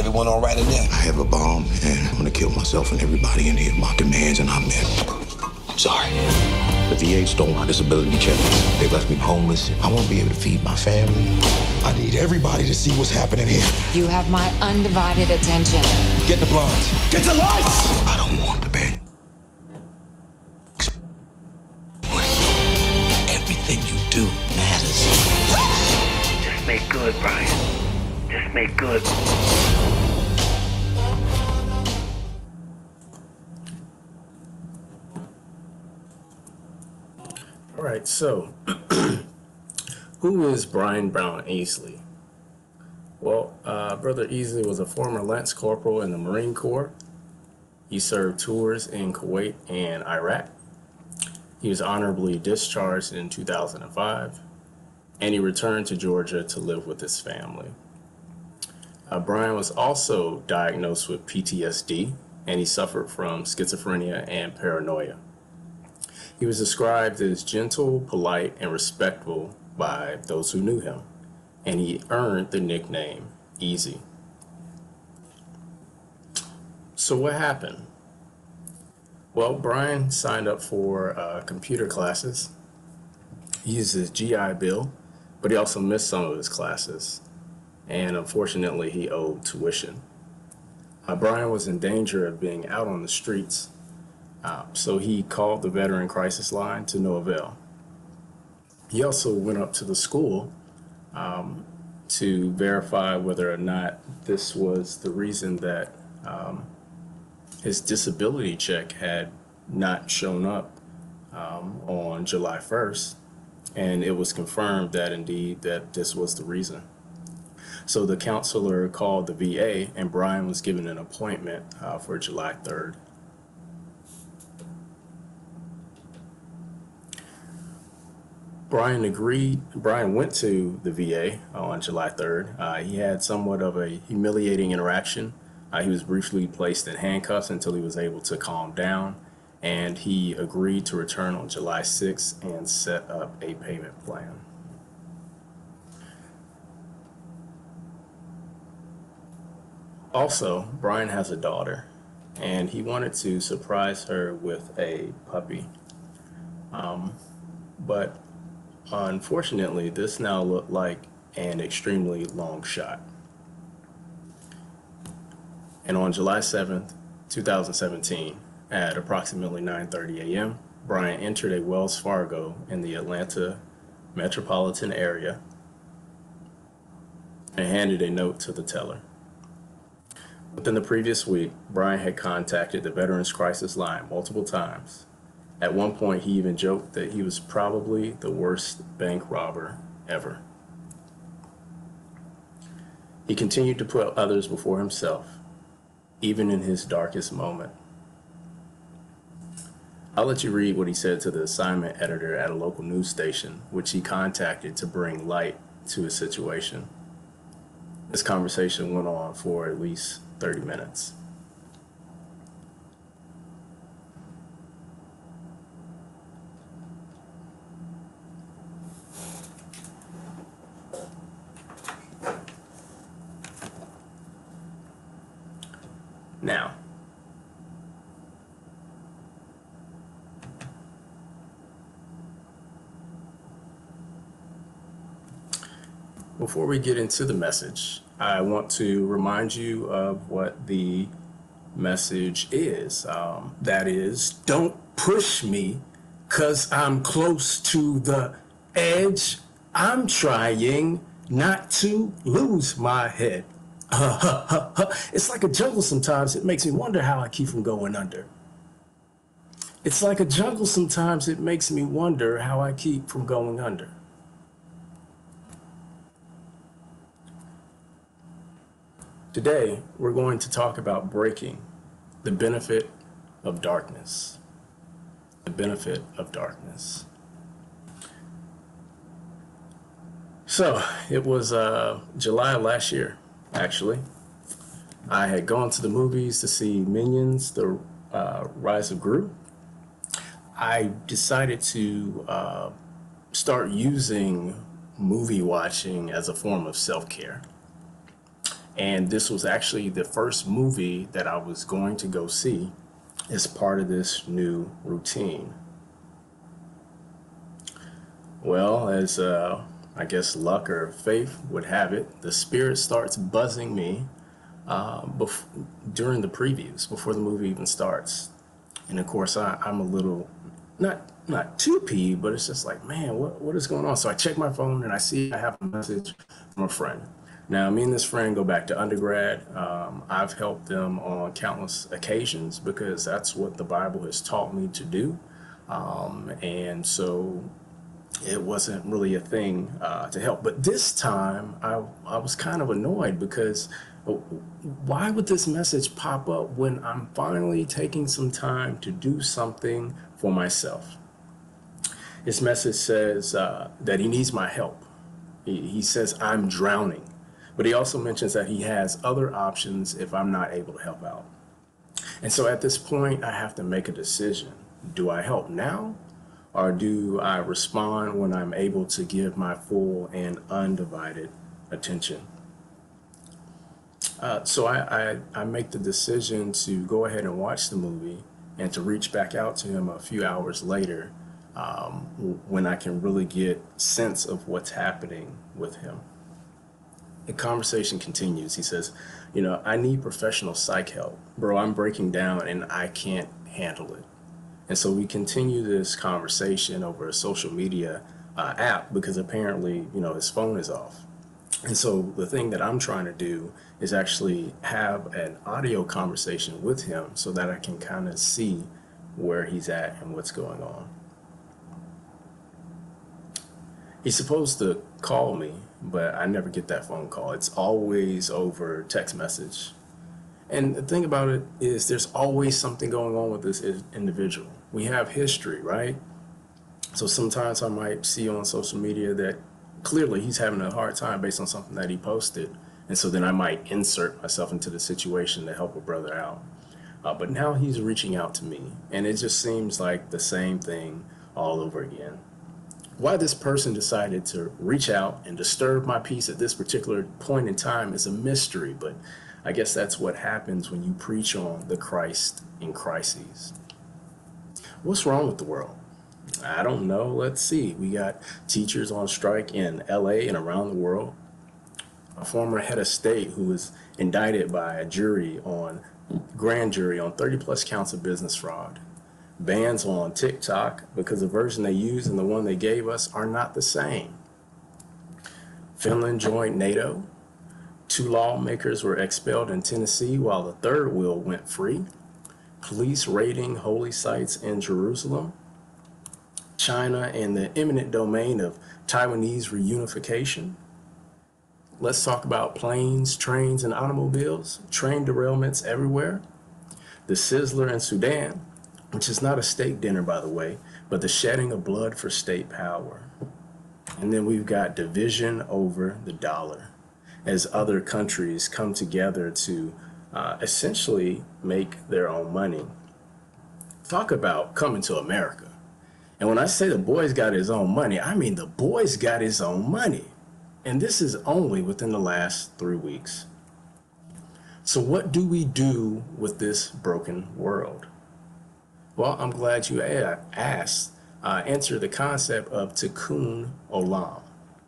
probably went on right in there. I have a bomb, and I'm gonna kill myself and everybody in here. My demands, and I'm in. I'm sorry. The VA stole my disability check. They left me homeless. I won't be able to feed my family. I need everybody to see what's happening here. You have my undivided attention. Get the blondes. Get the lights! I don't want the bed. Everything you do matters. Just make good, Brian. Just make good. All right, so who is Brian Brown Easley? Well, Brother Easley was a former Lance Corporal in the Marine Corps. He served tours in Kuwait and Iraq. He was honorably discharged in 2005, and he returned to Georgia to live with his family. Brian was also diagnosed with PTSD, and he suffered from schizophrenia and paranoia. He was described as gentle, polite, and respectful by those who knew him, and he earned the nickname Easy. So what happened? Well, Brian signed up for computer classes. He used his GI Bill, but he also missed some of his classes, and unfortunately he owed tuition. Brian was in danger of being out on the streets, so he called the Veteran Crisis Line to no avail. He also went up to the school to verify whether or not this was the reason that his disability check had not shown up on July 1st, and it was confirmed that indeed that this was the reason. So the counselor called the VA, and Brian was given an appointment for July 3rd. Brian went to the VA on July 3rd. He had somewhat of a humiliating interaction. He was briefly placed in handcuffs until he was able to calm down, and he agreed to return on July 6th and set up a payment plan. Also, Brian has a daughter, and he wanted to surprise her with a puppy. But unfortunately, this now looked like an extremely long shot. And on July 7th, 2017, at approximately 9:30 a.m., Brian entered a Wells Fargo in the Atlanta metropolitan area and handed a note to the teller. Within the previous week, Brian had contacted the Veterans Crisis Line multiple times. At one point, he even joked that he was probably the worst bank robber ever. He continued to put others before himself, even in his darkest moment. I'll let you read what he said to the assignment editor at a local news station, which he contacted to bring light to his situation. This conversation went on for at least 30 minutes. Now, before we get into the message, I want to remind you of what the message is. That is, don't push me, 'cause I'm close to the edge. I'm trying not to lose my head. It's like a jungle sometimes. It makes me wonder how I keep from going under. It's like a jungle sometimes. It makes me wonder how I keep from going under. Today, we're going to talk about breaking the benefit of darkness. The benefit of darkness. So, it was July of last year, actually. I had gone to the movies to see Minions, The Rise of Gru. I decided to start using movie watching as a form of self-care. And this was actually the first movie that I was going to go see as part of this new routine. Well, as I guess luck or faith would have it, the spirit starts buzzing me during the previews, before the movie even starts. And of course, I'm a little, not too peeved, but it's just like, man, what is going on? So I check my phone and I see I have a message from a friend. Now, me and this friend go back to undergrad. I've helped them on countless occasions because that's what the Bible has taught me to do. And so it wasn't really a thing to help. But this time I was kind of annoyed because why would this message pop up when I'm finally taking some time to do something for myself? His message says that he needs my help. He says I'm drowning, but he also mentions that he has other options if I'm not able to help out. And so at this point, I have to make a decision. Do I help now, or do I respond when I'm able to give my full and undivided attention? So I make the decision to go ahead and watch the movie and to reach back out to him a few hours later when I can really get sense of what's happening with him. The conversation continues. He says, I need professional psych help. Bro, I'm breaking down and I can't handle it. And so we continue this conversation over a social media app because apparently, his phone is off. And so the thing that I'm trying to do is actually have an audio conversation with him so that I can kind of see where he's at and what's going on. He's supposed to call me, but I never get that phone call. It's always over text message. And the thing about it is there's always something going on with this individual. We have history, right? So sometimes I might see on social media that clearly he's having a hard time based on something that he posted. And so then I might insert myself into the situation to help a brother out. But now he's reaching out to me, and it just seems like the same thing all over again. Why this person decided to reach out and disturb my peace at this particular point in time is a mystery, but I guess that's what happens when you preach on the Christ in crises. What's wrong with the world? I don't know. Let's see. We got teachers on strike in LA and around the world. A former head of state who was indicted by a grand jury on 30 plus counts of business fraud. Bans on TikTok because the version they use and the one they gave us are not the same. Finland joined NATO. 2 lawmakers were expelled in Tennessee while the third wheel went free. Police raiding holy sites in Jerusalem. China and the eminent domain of Taiwanese reunification. Let's talk about planes, trains, and automobiles. Train derailments everywhere. The Sizzler in Sudan, which is not a steak dinner, by the way, but the shedding of blood for state power. And then we've got division over the dollar as other countries come together to essentially make their own money. Talk about coming to America. And when I say the boy's got his own money, I mean the boy's got his own money. And this is only within the last 3 weeks. So what do we do with this broken world? Well, I'm glad you asked. Answer the concept of tikkun olam.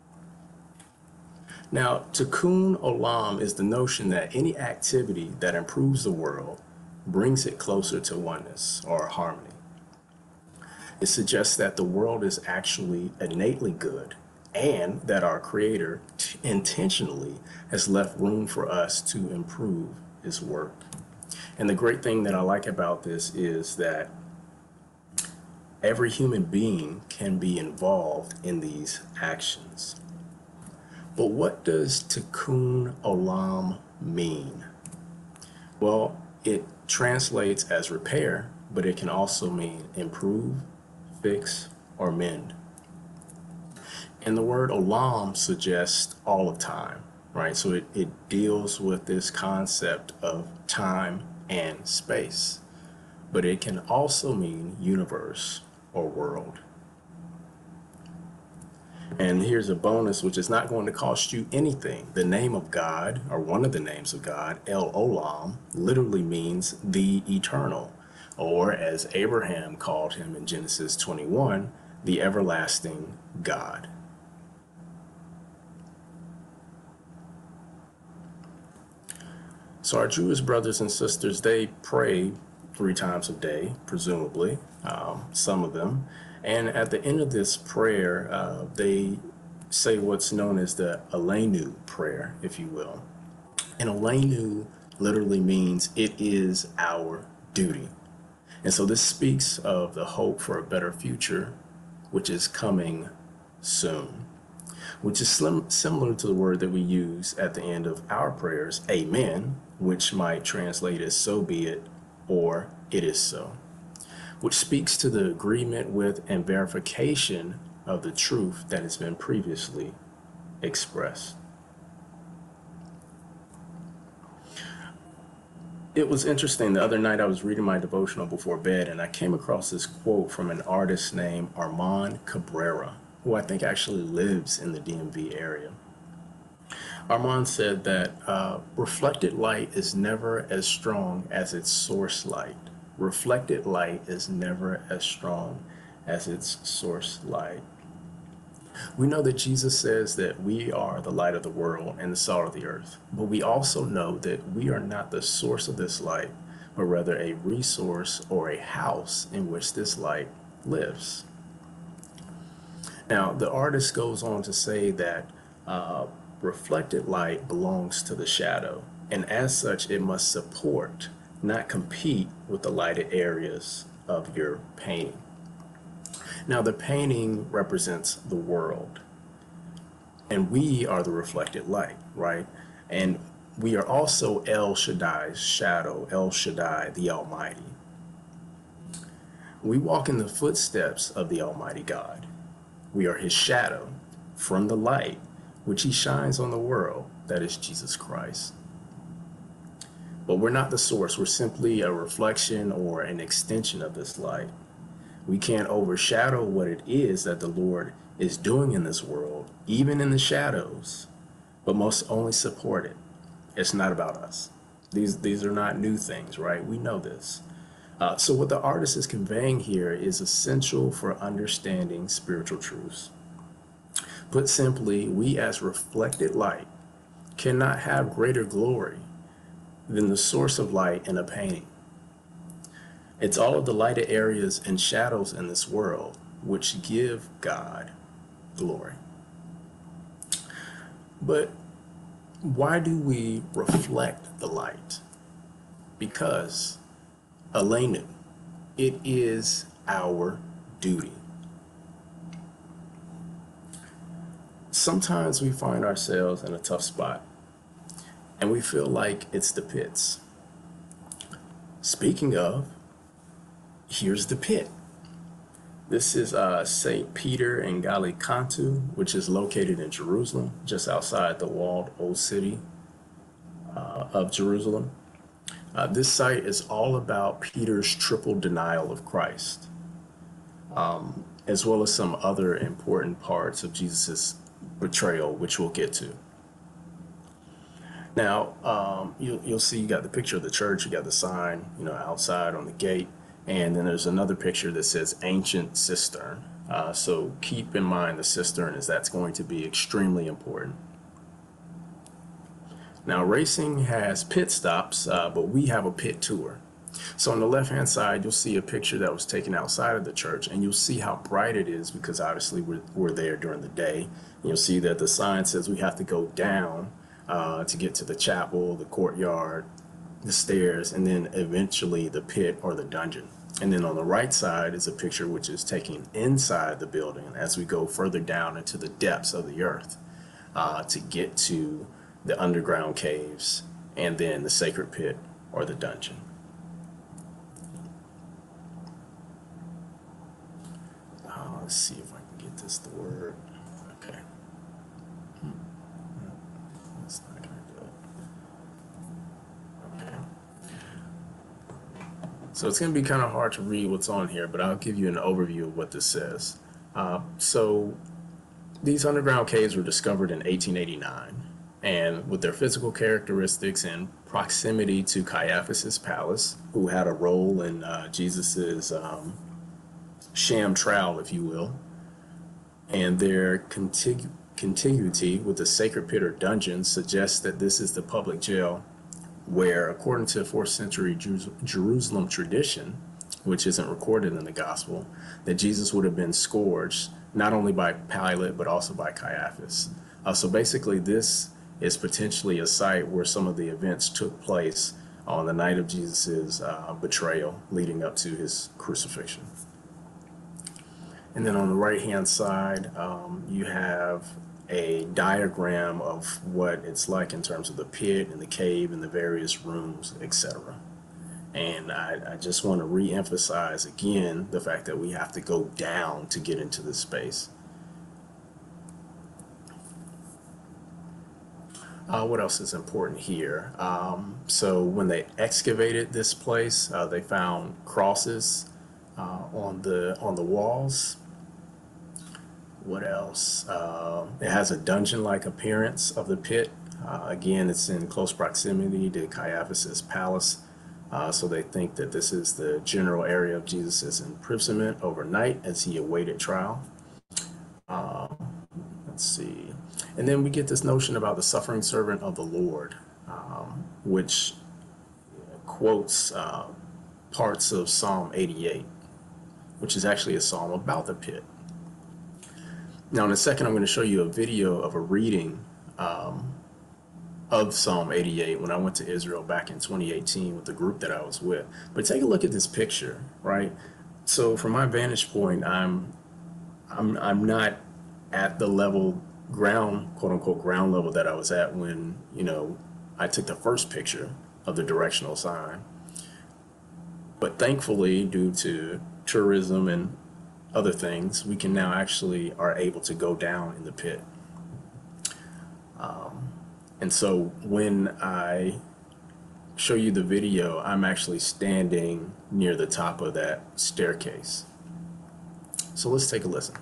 Now, tikkun olam is the notion that any activity that improves the world brings it closer to oneness or harmony. It suggests that the world is actually innately good and that our Creator intentionally has left room for us to improve His work. And the great thing that I like about this is that every human being can be involved in these actions. But what does tikkun olam mean? Well, it translates as repair, but it can also mean improve, fix, or mend. And the word olam suggests all of time, right? So it deals with this concept of time and space, but it can also mean universe or world. And here's a bonus, which is not going to cost you anything. The name of God, or one of the names of God, El Olam, literally means the eternal, or as Abraham called him in Genesis 21, the everlasting God. So our Jewish brothers and sisters, they pray 3 times a day, presumably, some of them. And at the end of this prayer, they say what's known as the Aleinu prayer, if you will. And Aleinu literally means it is our duty. And so this speaks of the hope for a better future, which is coming soon, which is similar to the word that we use at the end of our prayers, amen, which might translate as so be it, or it is so, which speaks to the agreement with and verification of the truth that has been previously expressed. It was interesting. The other night I was reading my devotional before bed, and I came across this quote from an artist named Armand Cabrera, who I think actually lives in the DMV area. Armand said that reflected light is never as strong as its source light. Reflected light is never as strong as its source light. We know that Jesus says that we are the light of the world and the salt of the earth, but we also know that we are not the source of this light, but rather a resource or a house in which this light lives. Now, the artist goes on to say that reflected light belongs to the shadow, and as such, it must support, not compete with the lighted areas of your painting. Now, the painting represents the world, and we are the reflected light, right? And we are also El Shaddai's shadow, El Shaddai, the Almighty. We walk in the footsteps of the Almighty God. We are his shadow from the light, which he shines on the world, that is Jesus Christ. But we're not the source. We're simply a reflection or an extension of this light. We can't overshadow what it is that the Lord is doing in this world, even in the shadows, but must only support it. It's not about us. These are not new things, right? We know this. So what the artist is conveying here is essential for understanding spiritual truths. Put simply, we as reflected light cannot have greater glory than the source of light in a painting. It's all of the lighted areas and shadows in this world which give God glory. But why do we reflect the light? Because, Aleinu, it is our duty. Sometimes we find ourselves in a tough spot, and we feel like it's the pits. Speaking of, here's the pit. This is St. Peter and Gallicantu, which is located in Jerusalem, just outside the walled old city of Jerusalem. This site is all about Peter's triple denial of Christ, as well as some other important parts of Jesus's betrayal, which we'll get to. Now, you'll see you got the picture of the church, you got the sign, outside on the gate. And then there's another picture that says ancient cistern. So keep in mind the cistern, as that's going to be extremely important. Now, racing has pit stops, but we have a pit tour. So on the left-hand side, you'll see a picture that was taken outside of the church, and you'll see how bright it is because obviously we're there during the day. You'll see that the sign says we have to go down to get to the chapel, the courtyard, the stairs, and then eventually the pit or the dungeon. And then on the right side is a picture which is taken inside the building as we go further down into the depths of the earth to get to the underground caves and then the sacred pit or the dungeon. Let's see if I can get this to work. Okay. That's not gonna do it. Okay. So it's going to be kind of hard to read what's on here, but I'll give you an overview of what this says. So These underground caves were discovered in 1889, and with their physical characteristics and proximity to Caiaphas's palace, who had a role in Jesus's sham trial, if you will, and their contiguity with the sacred pit or dungeon suggests that this is the public jail where, according to 4th century Jerusalem tradition, which isn't recorded in the gospel, that Jesus would have been scourged not only by Pilate but also by Caiaphas. So basically this is potentially a site where some of the events took place on the night of Jesus's betrayal leading up to his crucifixion. And then on the right hand side, you have a diagram of what it's like in terms of the pit and the cave and the various rooms, etc. And I just want to re-emphasize again the fact that we have to go down to get into this space. What else is important here? So when they excavated this place, they found crosses on the walls. What else? It has a dungeon-like appearance of the pit. Again, it's in close proximity to Caiaphas's palace. So they think that this is the general area of Jesus's imprisonment overnight as he awaited trial. Let's see. And then we get this notion about the suffering servant of the Lord, which quotes parts of Psalm 88, which is actually a psalm about the pit. Now, in a second, I'm going to show you a video of a reading of Psalm 88 when I went to Israel back in 2018 with the group that I was with. But take a look at this picture, right? So from my vantage point, I'm not at the level ground, quote unquote, ground level that I was at when, you know, I took the first picture of the directional sign. But thankfully, due to tourism and other things, we can now actually are able to go down in the pit. And so when I show you the video, I'm actually standing near the top of that staircase. So let's take a listen.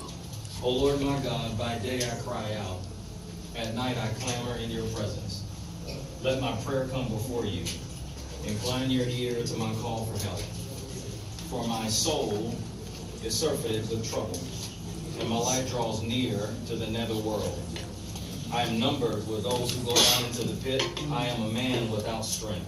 O Lord my God, by day I cry out, at night I clamor in your presence. Let my prayer come before you. Incline your ear to my call for help. For my soul is surfeited with trouble, and my life draws near to the nether world. I am numbered with those who go down into the pit. I am a man without strength.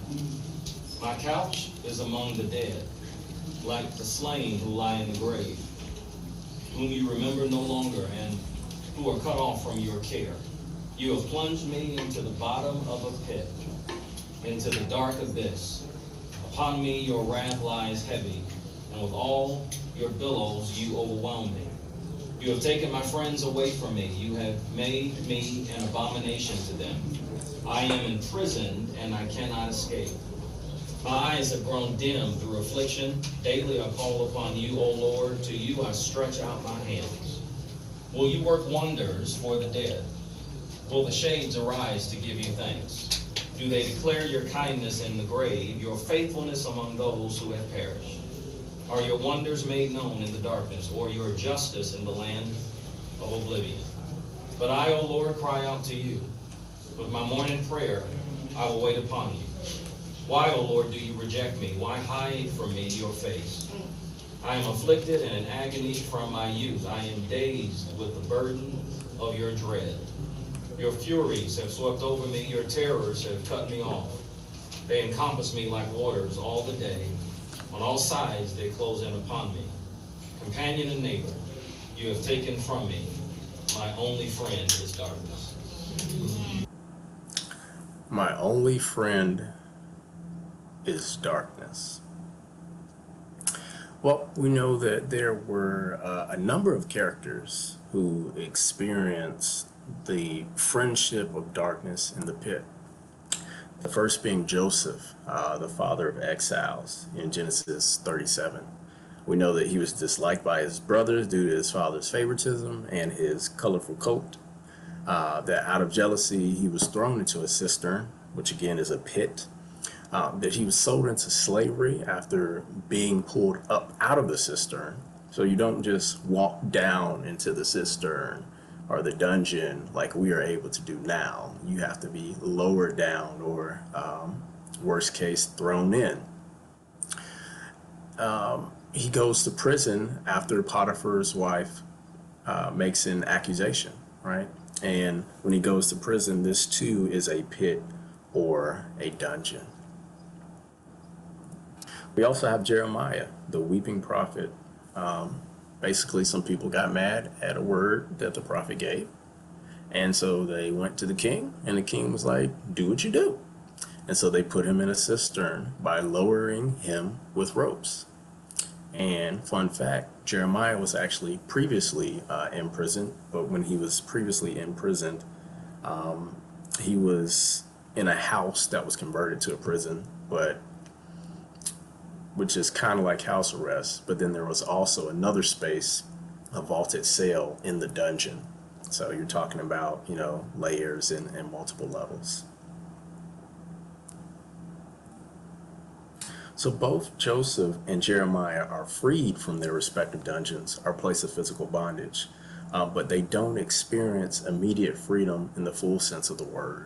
My couch is among the dead, like the slain who lie in the grave, whom you remember no longer, and who are cut off from your care. You have plunged me into the bottom of a pit, into the dark abyss. Upon me your wrath lies heavy, and with all your billows you overwhelm me. You have taken my friends away from me. You have made me an abomination to them. I am imprisoned, and I cannot escape. My eyes have grown dim through affliction. Daily I call upon you, O Lord. To you I stretch out my hands. Will you work wonders for the dead? Will the shades arise to give you thanks? Do they declare your kindness in the grave, your faithfulness among those who have perished? Are your wonders made known in the darkness, or your justice in the land of oblivion? But I, O Lord, cry out to you. With my morning prayer, I will wait upon you. Why, O Lord, do you reject me? Why hide from me your face? I am afflicted and in agony from my youth. I am dazed with the burden of your dread. Your furies have swept over me. Your terrors have cut me off. They encompass me like waters all the day. On all sides they close in upon me. Companion and neighbor, you have taken from me. My only friend is darkness. My only friend is darkness. Well, we know that there were a number of characters who experienced the friendship of darkness in the pit. The first being Joseph, the father of exiles in Genesis 37. We know that he was disliked by his brothers due to his father's favoritism and his colorful coat. That out of jealousy, he was thrown into a cistern, which again is a pit. That he was sold into slavery after being pulled up out of the cistern. So you don't just walk down into the cistern or the dungeon like we are able to do now. You have to be lowered down or worst case thrown in. He goes to prison after Potiphar's wife makes an accusation, right? And when he goes to prison, this too is a pit or a dungeon. We also have Jeremiah, the weeping prophet. Basically, some people got mad at a word that the prophet gave. And so they went to the king, and the king was like, do what you do. And so they put him in a cistern by lowering him with ropes. And fun fact, Jeremiah was actually previously in prison, but when he was previously imprisoned, he was in a house that was converted to a prison, which is kind of like house arrest. But then there was also another space, a vaulted cell in the dungeon. So you're talking about, layers and multiple levels. So both Joseph and Jeremiah are freed from their respective dungeons or place of physical bondage, but they don't experience immediate freedom in the full sense of the word.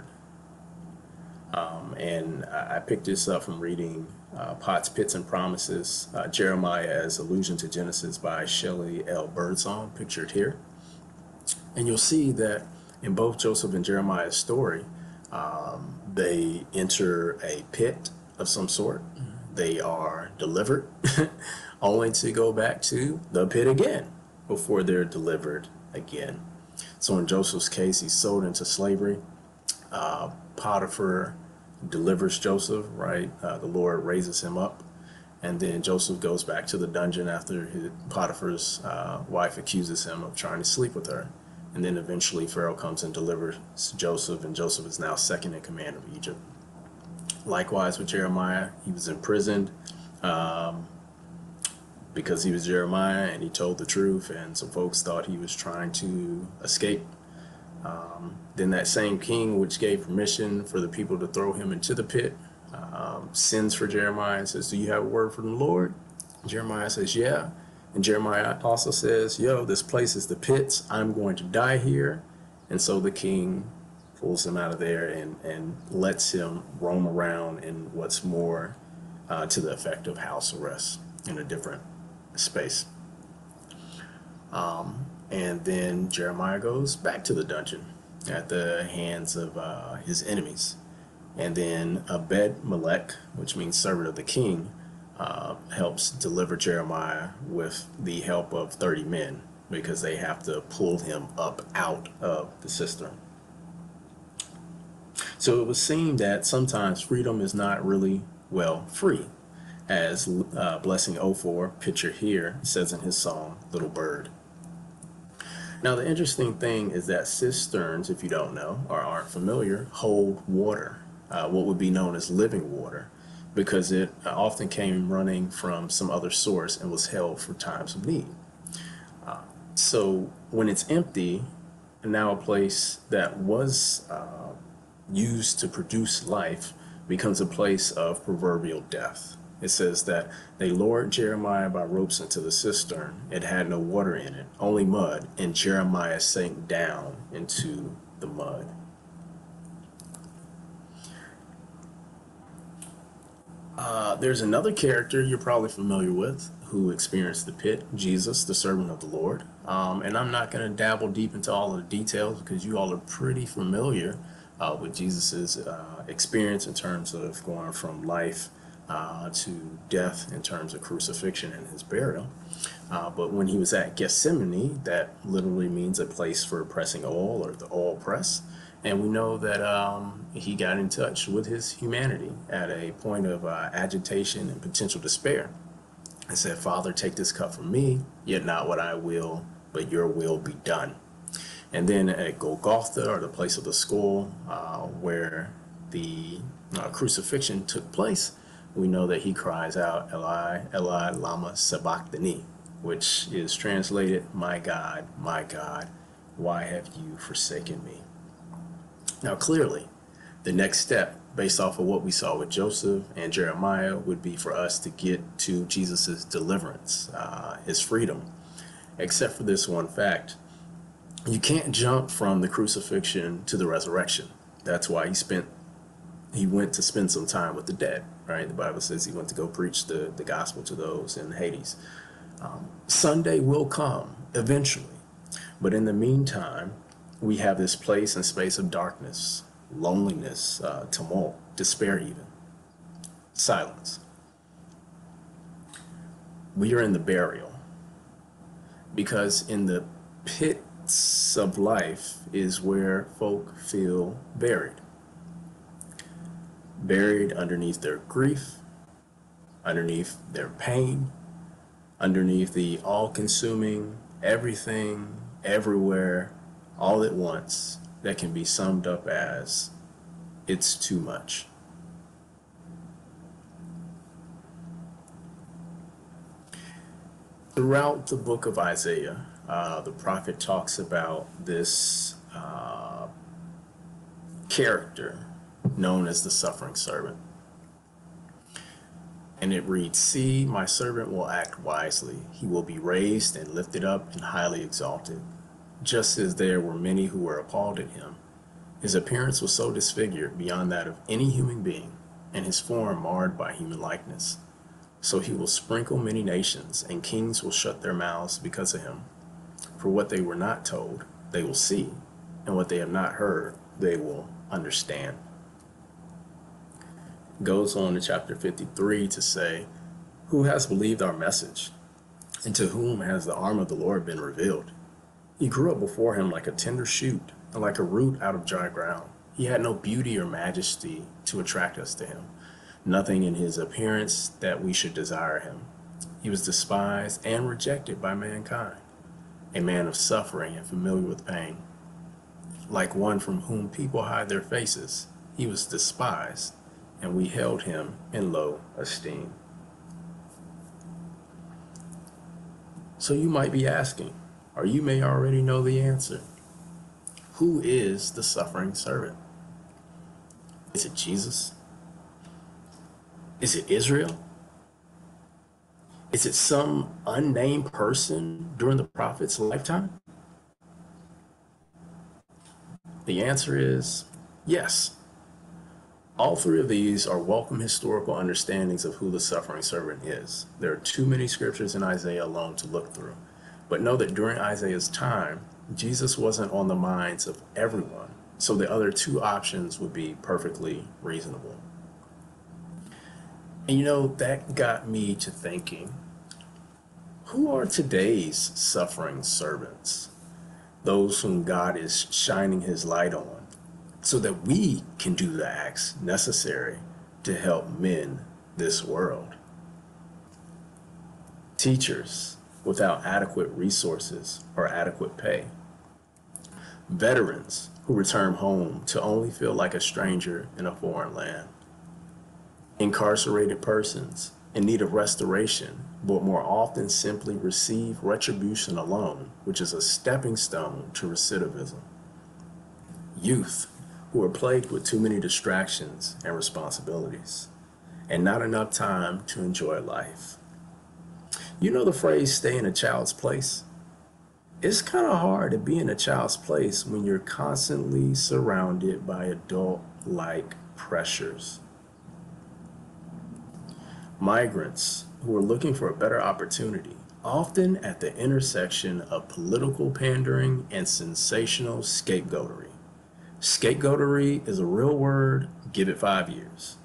And I picked this up from reading Potts, Pits, and Promises, Jeremiah as Allusion to Genesis by Shelley L. Birdsong, pictured here. And you'll see that in both Joseph and Jeremiah's story, they enter a pit of some sort. They are delivered only to go back to the pit again before they're delivered again. So in Joseph's case, he's sold into slavery. Potiphar delivers Joseph, right? The Lord raises him up. And then Joseph goes back to the dungeon after Potiphar's wife accuses him of trying to sleep with her. And then eventually Pharaoh comes and delivers Joseph, and Joseph is now second in command of Egypt. Likewise with Jeremiah, he was imprisoned because he was Jeremiah and he told the truth, and some folks thought he was trying to escape. Then that same king, which gave permission for the people to throw him into the pit, sends for Jeremiah and says, do you have a word from the Lord? Jeremiah says, yeah. And Jeremiah also says, yo, this place is the pits. I'm going to die here. And so the king pulls him out of there and lets him roam around in what's more to the effect of house arrest in a different space. And then Jeremiah goes back to the dungeon at the hands of his enemies. And then Ebed-Melech, which means servant of the king, helps deliver Jeremiah with the help of 30 men because they have to pull him up out of the cistern. So it was seen that sometimes freedom is not really, free, as Blessing Ofor, picture here, says in his song, Little Bird. Now, the interesting thing is that cisterns, if you don't know or aren't familiar, hold water, what would be known as living water, because it often came running from some other source and was held for times of need. So when it's empty, now a place that was used to produce life becomes a place of proverbial death. It says that they lowered Jeremiah by ropes into the cistern. It had no water in it, only mud, and Jeremiah sank down into the mud. There's another character you're probably familiar with who experienced the pit, Jesus, the servant of the Lord. And I'm not going to dabble deep into all of the details because you all are pretty familiar with Jesus's experience in terms of going from life to death in terms of crucifixion and his burial. But when he was at Gethsemane, that literally means a place for pressing oil or the oil press. And we know that he got in touch with his humanity at a point of agitation and potential despair. And said, Father, take this cup from me, yet not what I will, but your will be done. And then at Golgotha, or the place of the skull, where the crucifixion took place, we know that he cries out, Eli, Eli, lama sabachthani, which is translated, my God, why have you forsaken me? Now, clearly, the next step, based off of what we saw with Joseph and Jeremiah, would be for us to get to Jesus's deliverance, his freedom, except for this one fact. You can't jump from the crucifixion to the resurrection. That's why he went to spend some time with the dead, right? The Bible says he went to go preach the gospel to those in Hades. Sunday will come eventually. But in the meantime, we have this place and space of darkness, loneliness, tumult, despair even, silence. We are in the burial because in the pits of life is where folk feel buried. Buried underneath their grief, underneath their pain, underneath the all-consuming everything, everywhere, all at once that can be summed up as it's too much. Throughout the book of Isaiah, the prophet talks about this character known as the suffering servant. And it reads, "See, my servant will act wisely. He will be raised and lifted up and highly exalted. Just as there were many who were appalled at him, his appearance was so disfigured beyond that of any human being, and his form marred by human likeness. So he will sprinkle many nations, and kings will shut their mouths because of him. For what they were not told, they will see, and what they have not heard, they will understand." Goes on to chapter 53 to say, "Who has believed our message? And to whom has the arm of the Lord been revealed? He grew up before him like a tender shoot, and like a root out of dry ground. He had no beauty or majesty to attract us to him, nothing in his appearance that we should desire him. He was despised and rejected by mankind, a man of suffering and familiar with pain. Like one from whom people hide their faces, he was despised, and we held him in low esteem." So you might be asking, or you may already know the answer. Who is the suffering servant? Is it Jesus? Is it Israel? Is it some unnamed person during the prophet's lifetime? The answer is yes. All three of these are welcome historical understandings of who the suffering servant is. There are too many scriptures in Isaiah alone to look through. But know that during Isaiah's time, Jesus wasn't on the minds of everyone, so the other two options would be perfectly reasonable. And that got me to thinking, who are today's suffering servants? Those whom God is shining his light on, so that we can do the acts necessary to help mend this world. Teachers without adequate resources or adequate pay. Veterans who return home to only feel like a stranger in a foreign land. Incarcerated persons in need of restoration, but more often simply receive retribution alone, which is a stepping stone to recidivism. Youth who are plagued with too many distractions and responsibilities, and not enough time to enjoy life. You know the phrase, stay in a child's place? It's kind of hard to be in a child's place when you're constantly surrounded by adult-like pressures. Migrants who are looking for a better opportunity, often at the intersection of political pandering and sensational scapegoatery. Scapegoatery is a real word. Give it 5 years.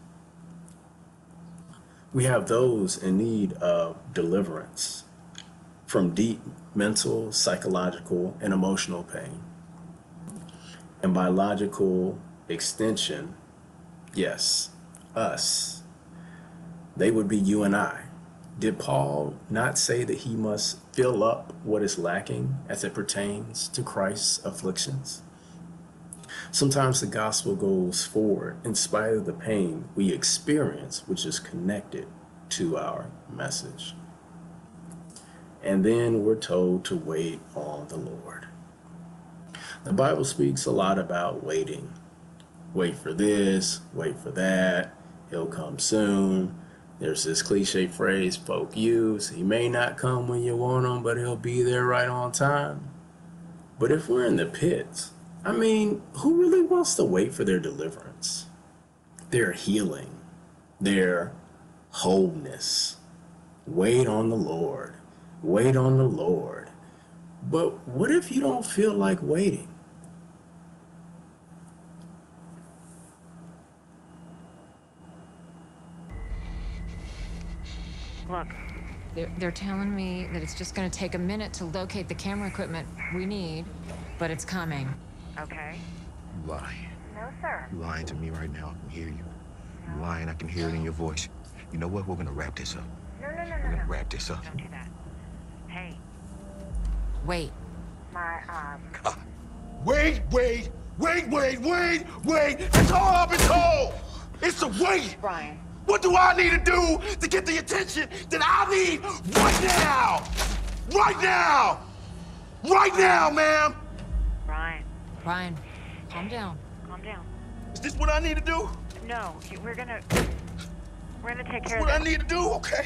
We have those in need of deliverance from deep mental, psychological, and emotional pain. And by logical extension, yes, us. They would be you and I. Did Paul not say that he must fill up what is lacking as it pertains to Christ's afflictions? Sometimes the gospel goes forward in spite of the pain we experience, which is connected to our message. And then we're told to wait on the Lord. The Bible speaks a lot about waiting. Wait for this, wait for that, he'll come soon. There's this cliche phrase folk use, he may not come when you want him, but he'll be there right on time. But if we're in the pits, I mean, who really wants to wait for their deliverance, their healing, their wholeness? Wait on the Lord. Wait on the Lord. But what if you don't feel like waiting? Look, they're telling me that it's just going to take a minute to locate the camera equipment we need, but it's coming. Okay. You lying. No, sir. You lying to me right now. I can hear you. You lying. I can hear it in your voice. You know what? We're gonna wrap this up. No. We're gonna wrap this up. Don't do that. Hey, Wait. my, God. Wait. That's all I've been told. It's a wait. Brian. What do I need to do to get the attention that I need right now? Right now, ma'am. Brian, Calm down. calm down. Is this what I need to do? No, we're gonna take care of What I this. need to do? Okay.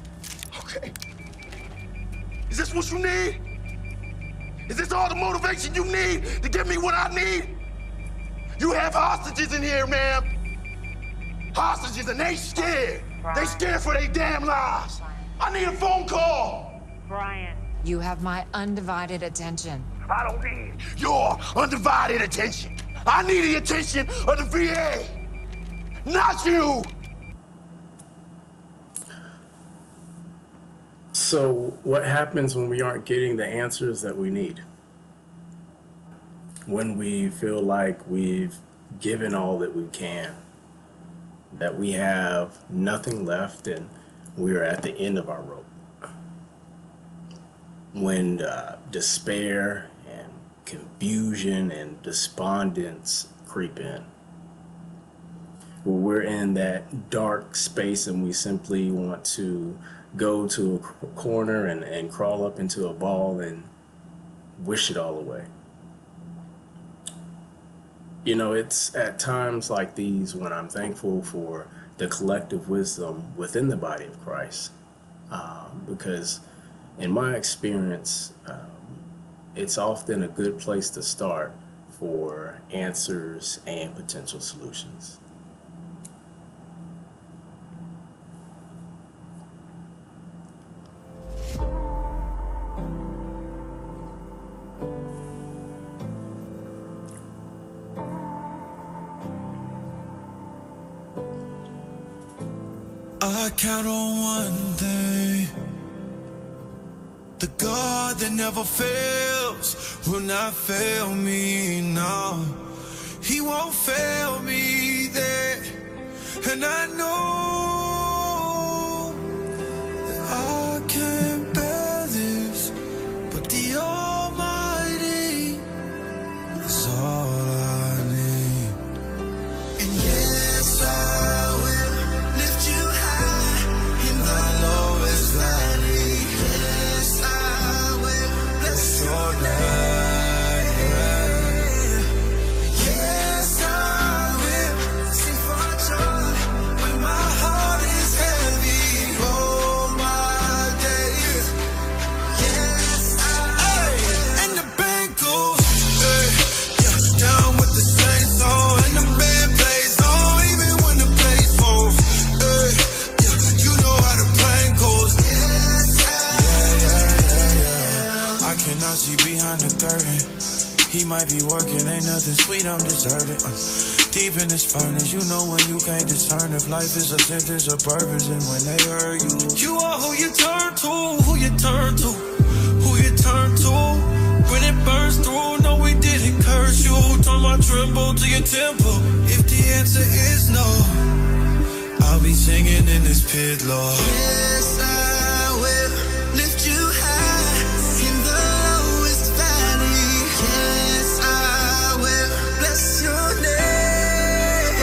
Is this what you need? Is this all the motivation you need to get me what I need? You have hostages in here, ma'am. Hostages, and they scared. Brian. They scared for their damn lives. I need a phone call. Brian. You have my undivided attention. I don't need your undivided attention. I need the attention of the VA, not you. So what happens when we aren't getting the answers that we need? When we feel like we've given all that we can, that we have nothing left and we're at the end of our rope. When despair and confusion and despondence creep in. When we're in that dark space and we simply want to go to a corner and crawl up into a ball and wish it all away. You know, it's at times like these when I'm thankful for the collective wisdom within the body of Christ. Because in my experience, it's often a good place to start for answers and potential solutions. I count on one thing. The God that never fails will not fail me now. He won't fail me there. And I know that I can't bear this, but the Almighty is all I need. And yes, I will lift you high in the lowest valley. Yes, I will bless your name. Yes, I will sing for joy when my heart is heavy. All my days. Yes, I will. And the band goes, yeah, down with the saints on, and the band plays on, even when the place falls. Yeah, you know how the plan goes. Yes, I cannot see behind the curtain. He might be working, ain't nothing sweet, I'm deserving. Deep in this furnace, you know when you can't discern if life is a sentence or purpose. And when they hurt you, you are who you turn to, who you turn to, who you turn to. When it burns through, no, we didn't curse you. Turn my tremble to your temple. If the answer is no, I'll be singing in this pit, Lord. Yes, I will lift you high in the lowest valley. Yes, I will bless your name.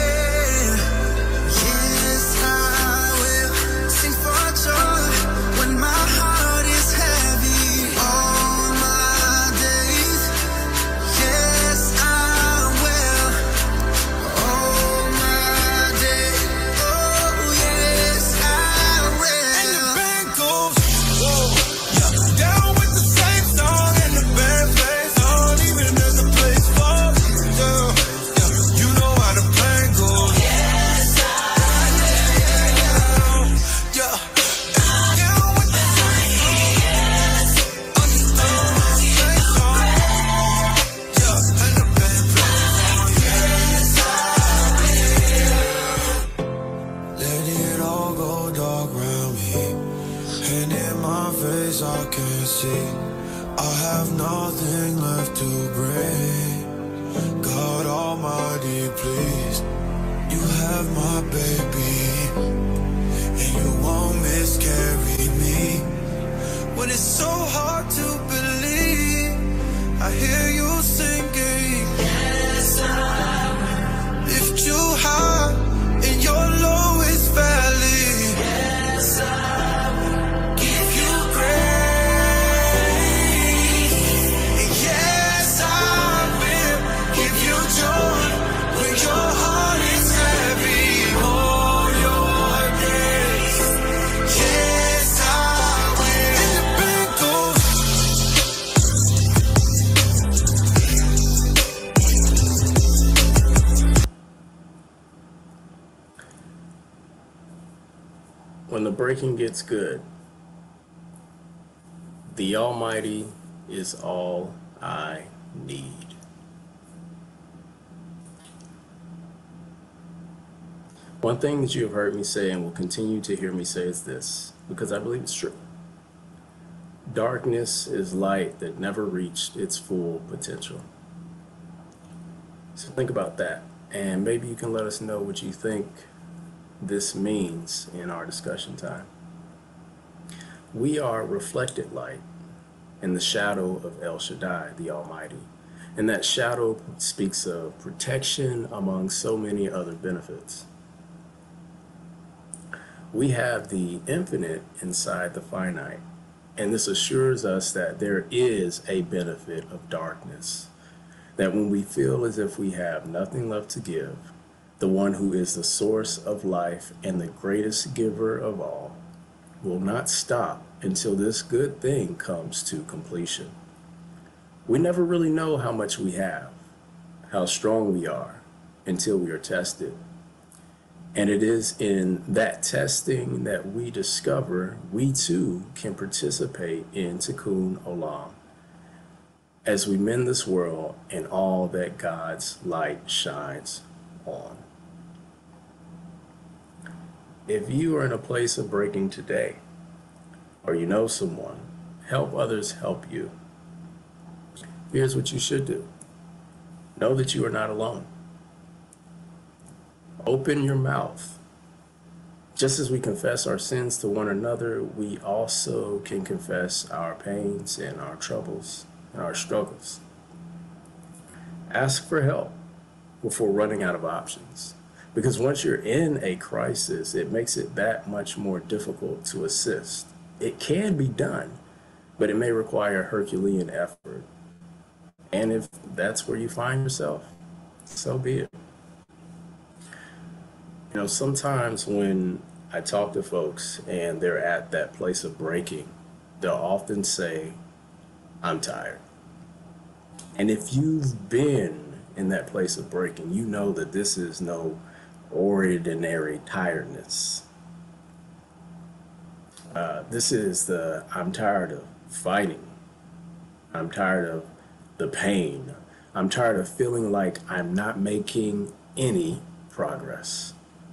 Yes, I will sing for joy when my heart is heavy. All my days. Yes, I will. All my days. Oh, yes, I will. And the have to break. God Almighty, please, you have my baby, and you won't miscarry me. When it's so hard to believe, I hear you singing. Yes, I will lift you high in your lowest valley. Yes, I will give you grace. And yes, I will give you joy when your heart is heavy. All your days. Yes, I will. And the band goes. When the breaking gets good, the Almighty is all I need. One thing that you have heard me say and will continue to hear me say is this, because I believe it's true. Darkness is light that never reached its full potential. So think about that, and maybe you can let us know what you think this means in our discussion time. We are reflected light in the shadow of El Shaddai, the Almighty. And that shadow speaks of protection among so many other benefits. We have the infinite inside the finite, and this assures us that there is a benefit of darkness. That when we feel as if we have nothing left to give, the one who is the source of life and the greatest giver of all will not stop until this good thing comes to completion. We never really know how much we have, how strong we are, until we are tested. And it is in that testing that we discover we too can participate in Tikkun Olam as we mend this world and all that God's light shines on. If you are in a place of breaking today, or you know someone, help others help you. Here's what you should do. Know that you are not alone. Open your mouth. Just as we confess our sins to one another, we also can confess our pains and our troubles and our struggles. Ask for help before running out of options. Because once you're in a crisis, it makes it that much more difficult to assist. It can be done, but it may require Herculean effort. And if that's where you find yourself, so be it. You know, sometimes when I talk to folks and they're at that place of breaking, they'll often say, I'm tired. And if you've been in that place of breaking, you know that this is no ordinary tiredness. This is I'm tired of fighting. I'm tired of the pain. I'm tired of feeling like I'm not making any progress.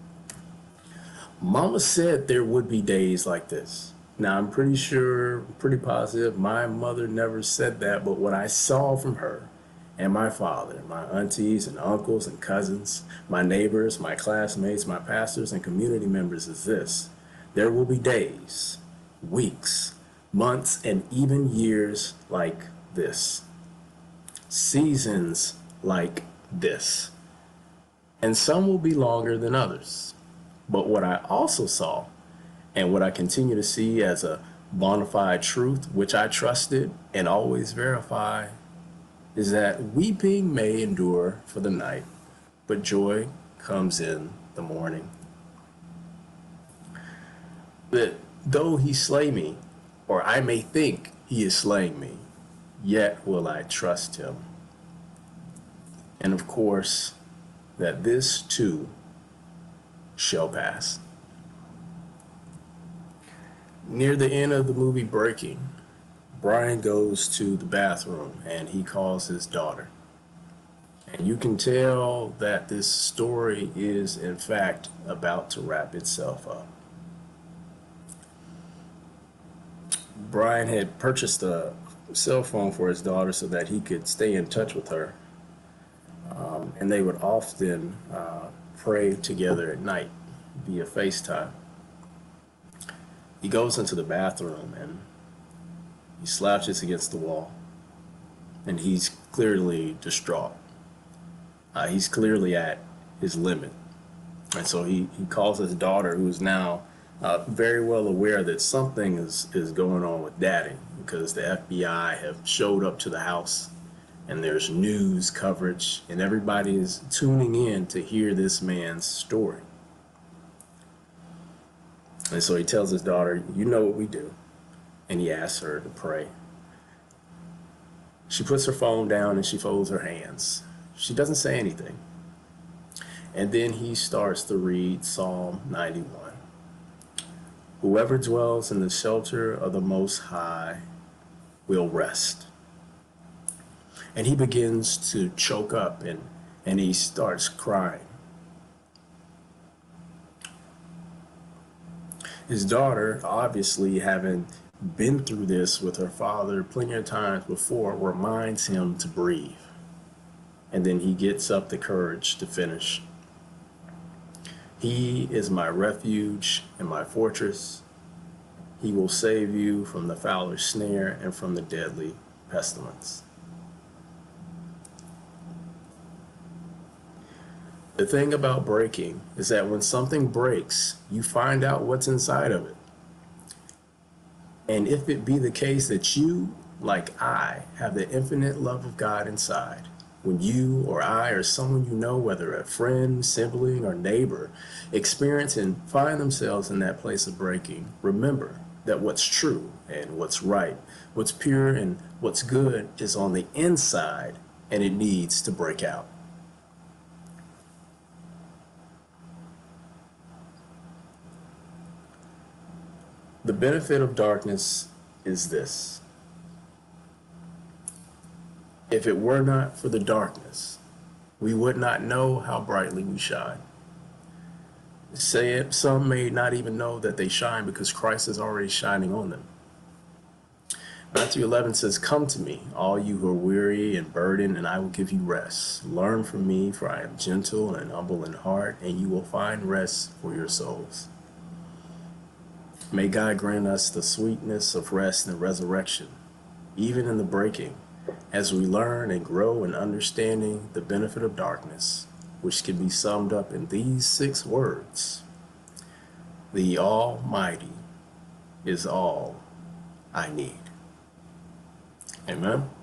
Mama said there would be days like this. Now, I'm pretty positive my mother never said that, but what I saw from her and my father, my aunties and uncles and cousins, my neighbors, my classmates, my pastors and community members is this. There will be days, weeks, months, and even years like this. Seasons like this. And some will be longer than others. But what I also saw, and what I continue to see as a bona fide truth, which I trusted and always verify, is that weeping may endure for the night, but joy comes in the morning. That though he slay me, or I may think he is slaying me, yet will I trust him. And of course, that this too shall pass. Near the end of the movie Breaking, Brian goes to the bathroom and he calls his daughter. And you can tell that this story is in fact about to wrap itself up. Brian had purchased a cell phone for his daughter so that he could stay in touch with her. And they would often pray together at night via FaceTime. He goes into the bathroom and he slouches against the wall, and he's clearly distraught. He's clearly at his limit. And so he calls his daughter, who is now very well aware that something is going on with Daddy, because the FBI have showed up to the house and there's news coverage and everybody is tuning in to hear this man's story. And so he tells his daughter, you know what we do. And he asks her to pray. She puts her phone down and she folds her hands. She doesn't say anything. And then he starts to read Psalm 91. Whoever dwells in the shelter of the Most High will rest. And he begins to choke up and he starts crying. His daughter, obviously having been through this with her father plenty of times before, reminds him to breathe. And then he gets up the courage to finish. He is my refuge and my fortress. He will save you from the fowler's snare and from the deadly pestilence. The thing about breaking is that when something breaks, you find out what's inside of it. And if it be the case that you, like I, have the infinite love of God inside, when you or I or someone you know, whether a friend, sibling, or neighbor, experience and find themselves in that place of breaking, remember that what's true and what's right, what's pure and what's good is on the inside, and it needs to break out. The benefit of darkness is this. If it were not for the darkness, we would not know how brightly we shine. Some may not even know that they shine because Christ is already shining on them. Matthew 11 says, come to me, all you who are weary and burdened, and I will give you rest. Learn from me, for I am gentle and humble in heart, and you will find rest for your souls. May God grant us the sweetness of rest and resurrection, even in the breaking, as we learn and grow in understanding the benefit of darkness, which can be summed up in these 6 words. The Almighty is all I need. Amen.